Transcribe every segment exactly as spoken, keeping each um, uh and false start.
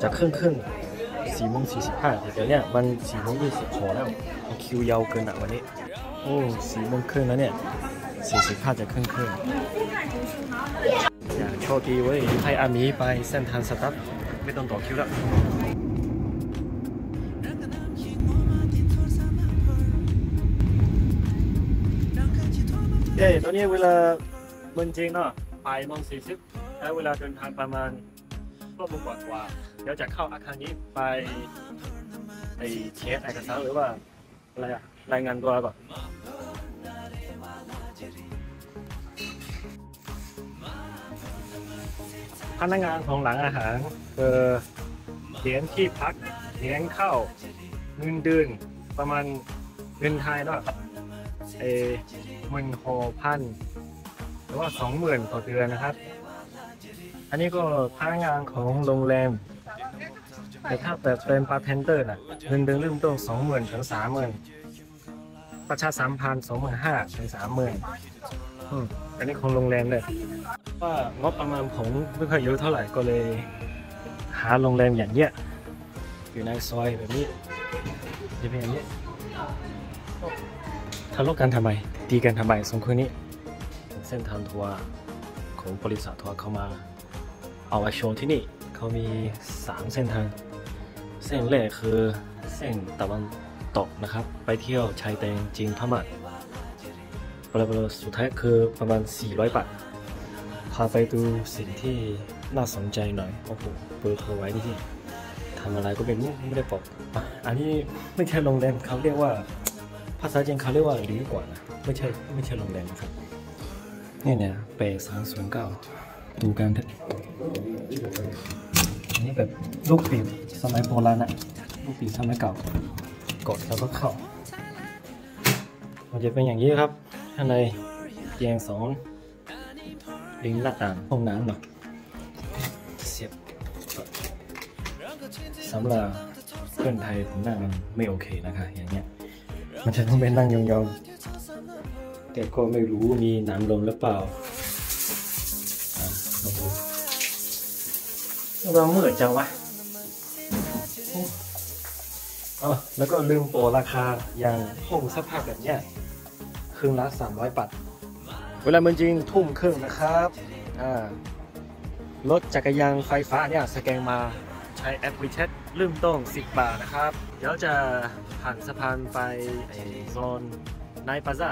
จะครึ่งครึ่งสี่โมงสี่สิบห้าเดี๋ยวเนี้ยมันสี่โมงยี่สิบพอแล้วคิวยาวเกินอ่ะวันนี้โอ้สี่โมงครึ่งแล้วเนี่ยสี่สิบห้าจะครึ่งครึ่งอย่าโชคดีเว้ยให้อามีไปเส้นทางสตาร์ทไม่ต้องต่อคิวแล้วเย้ตอนนี้เวลาเมืองจริงเนาะบ่ายโมงสี่สิบแล้วเวลาเดินทางประมาณก็มุมกว่าเดี๋ยวจะเข้าอาคารนี้ไปไอเช็คเอกสารหรือว่าอะไรอะรายงานตัวก่อนพนักงานของหลังอาหารคือเลี้ยงที่พักเลี้ยงข้าวเงินเดือนประมาณเงินไทยเนาะเอหมื่นหกพันหรือว่าสองหมื่นต่อเดือนนะครับอันนี้ก็พนักงานของโรงแรมแต่ถ้าแบบเป็นบาร์เทนเดอร์น่ะเงินเดือนเริ่มต้นสองหมื่นถึงสามหมื่นประชาสัมพันธ์สองหมื่นห้าถึงสามหมื่นอืมอันนี้ของโรงแรมเลยว่างบประมาณผมไม่ค่อยเยอะเท่าไหร่ก็เลยหาโรงแรมอย่างเงี้ยอยู่ในซอยแบบนี้จะเป็นอย่างนี้ทะเลาะกันทำไมตีกันทำไมสองคนนี้เส้นทางทัวร์ของบริษัททัวร์เข้ามาเอาไว้โชว์ที่นี่เขามีสามเส้นทางเส้นแรกคือเส้นตะวันตกนะครับไปเที่ยวชายแดนจีนพม่าปลาสุดท้ายคือประมาณสี่ร้อยบาทพาไปดูสิ่งที่น่าสนใจหน่อยโอ้โหเบอร์โทรไว้ที่ทำอะไรก็เป็นไม่ได้บอกอันนี้ไม่ใช่โรงแรมเขาเรียกว่าภาษาจีนเขาเรียกว่าหรือกว่านะไม่ใช่ไม่ใช่โรงแรมนะครับนี่เนี่ยเปย์สามส่วนเก้าดูกันเถอะอันนี้แบบลูกปีบสมัยโบราณนะลูกปีบสมัยเก่ากดแล้วก็เข้ามันจะเป็นอย่างนี้ครับข้างในเตียงสองลิงหน้าต่างห้องน้ำเนาะเสียบสำหรับเพื่อนไทยผมนั่งไม่โอเคนะคะอย่างเงี้ยมันจะต้องเป็นนั่งยองๆแต่ก็ไม่รู้มีน้ำลมหรือเปล่าลองดูเราเมื่อจังวะอ๋อแล้วก็ลืมโปรราคาอย่างห้องสภาพแบบเนี้ยครึ่งละสามร้อยบาทเวลามันจริงทุ่มครึ่งนะครับอ่ารถจักรยานไฟฟ้าเนี่ยสแกนมาใช้แอปวิเช็ตเริ่มต้นสิบบาทนะครับเดี๋ยวจะผ่านสะพานไปโซนไนท์พลาซ่า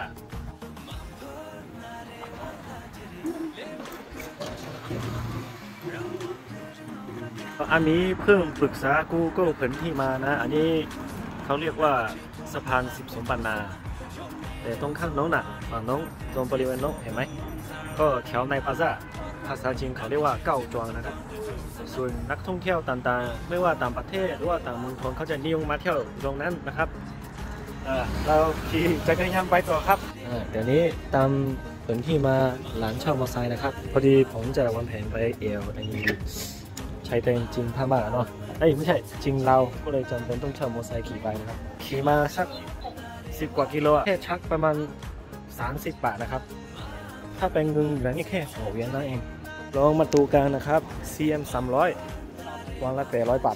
อันนี้เพิ่งปรึกษา Google แผนที่มานะอันนี้เขาเรียกว่าสะพานสิบสมบัตินาแต่ตรงข้างน้องน่ะฝั่งน้องตรงบริเวณน้องเห็นไหมก็แถวในพลาซ่าภาษาจีนเขาเรียกว่าเก้าจวงนะครับส่วนนักท่องเที่ยวต่างๆไม่ว่าต่างประเทศหรือว่าต่างเมืองทนเขาจะนิยมมาเที่ยวตรงนั้นนะครับเราขี่จักรยานไปต่อครับเดี๋ยวนี้ตามแผนที่มาหลานเช่ามอเตอร์ไซค์นะครับพอดีผมจะวางแผนไปเอวในชายแดนจีนพม่าเนาะเอ้ยไม่ใช่จีนเราก็เลยจำเป็นต้องเช่ามอเตอร์ไซค์ขี่ไปนะครับขี่มาสักสิบกว่ากิโลแค่ชักประมาณสามสิบบาทนะครับถ้าเป็นเงินอย่างนี้แค่หัวเวียนนั่นเองลองมาดูกันนะครับ ซี เอ็ม สามร้อยวันละแปดร้อยบาท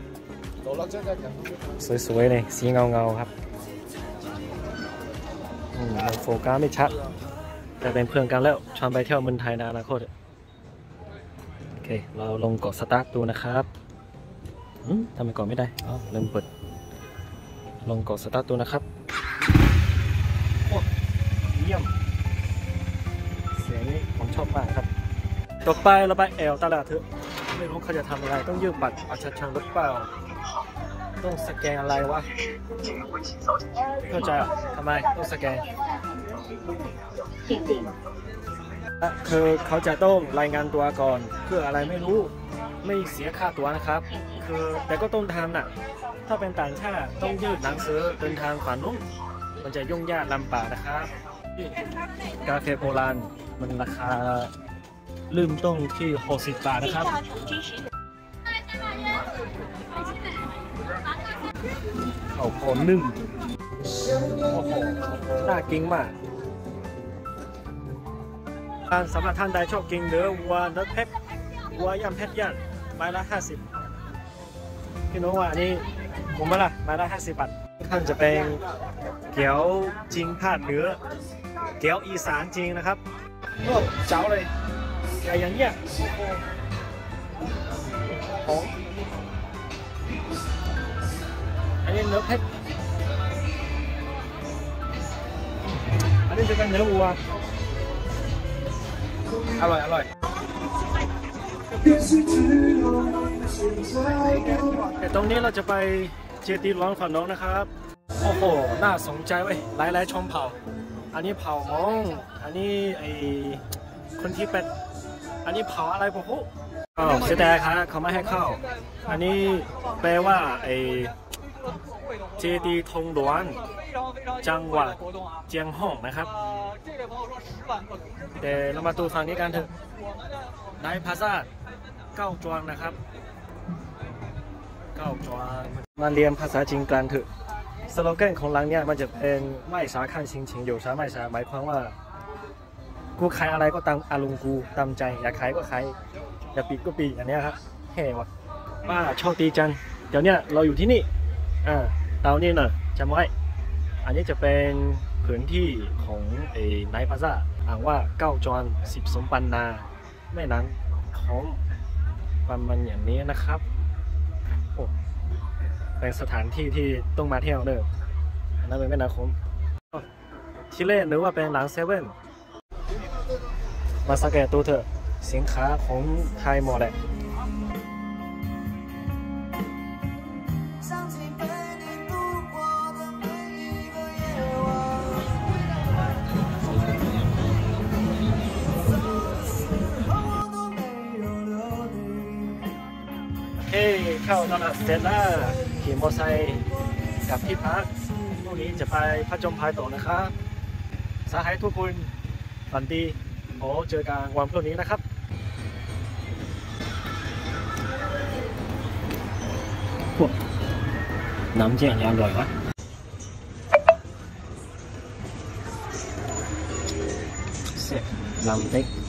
สวยๆเลยสีเงาๆครับอืมโฟกัสไม่ชัดแต่เป็นเพื่อนกันแล้วชวนไปเที่ยวเมืองไทยในอนาคตโอเคเราลงกดสตาร์ทดูนะครับอืมทำไมกดไม่ได้อ๋อเริ่มเปิดลงกดสตาร์ทดูนะครับโอ้เยี่ยมเสียงนี้ผมชอบมากครับต่อไปเราไปแอลตลาดเถอะไม่รู้เขาจะทำอะไรต้องยื่นบัตรประชาชนหรือเปล่าต้องสแกนอะไรวะเข้าใจอ่ะทำไมต้องสแกนคือเขาจะต้องรายงานตัวก่อนเพื่ออะไรไม่รู้ไม่เสียค่าตั๋วนะครับคือแต่ก็ต้องทำน่ะถ้าเป็นต่างชาติต้องยื่นหนังสือเดินทางผ่านนู้นมันจะยุ่งยากลำบากนะครับกาแฟโบราณมันราคาเริ่มต้นที่หกสิบบาทนะครับข้าวโพดนึ่งโอ้โหน่ากินมากสำหรับท่านใดชอบกินเนื้อวัวเนื้อแพ็ควัวย่ำแพ็คย่างไม้ละห้าสิบพี่น้องว่าอันนี้ผมมาละมาได้ห้าสิบบาทข้างจะเป็นเกี๊ยวจริงภาคเหนือเกี๊ยวอีสานจริงนะครับโอ้เจ้าเลยใหญ่อย่างเงี้ยของอันนี้เนื้อเพชรอันนี้จะเป็นเนื้อวัวอร่อยอร่อยแต่ตรงนี้เราจะไปเจดีย์หลวงฝั่งโน้นนะครับโอ้โหน่าสนใจเว้ยหลายๆชมเผ่าอันนี้เผ่ามงอันนี้ไอคนที่เป็นอันนี้เผ่าอะไรผมรู้อ๋อเสียดายครับเขาไม่ให้เข้าอันนี้แปลว่าไอเจดีย์ธงหลวงจังหวัดเจียงฮ่องนะครับแต่เรามาดูฝั่งนี้กันเถอะในพาซาเก้าจวนนะครับเก้าจวนมาเรียนภาษาจีนกันเถอะสโลแกนของร้านเนี่ยมันจะเป็นไม่สาขั้นชิงชิงอยู่สาไม่สาหมายความว่ากูขายอะไรก็ตามอารมณ์กูตามใจอยากขายก็ขายอยากปีก็ปีอันนี้ครับเฮ้วะป้าโชคดีจังเดี๋ยวเนี้ยเราอยู่ที่นี่อ่าเตานี่เนอะจำไว้อันนี้จะเป็นพื้นที่ของไอ้ไนท์พาซ่าอ่านว่าเก้าจวนสิบสมปันนาแม่นั้นของประมาณอย่างนี้นะครับโอ้เป็นสถานที่ที่ต้องมาเที่ยวเด้ออันนั้นเป็นแม่น้ำคมชิเล่หรือว่าเป็นหลังเซเว่นมาสังเกตดูเถอะสินค้าของไทยหมดแหละเฮ้เข้าตลาดเสร็จแล้วขี่มอเตอร์ไซค์กลับที่พักพรุ่งนี้จะไปผจญภัยต่อนะครับสหายทุกคนฝันดีโอ้เจอกันวันพรุ่งนี้นะครับน้ำเจียงอร่อยวะเสร็จลำเล็ก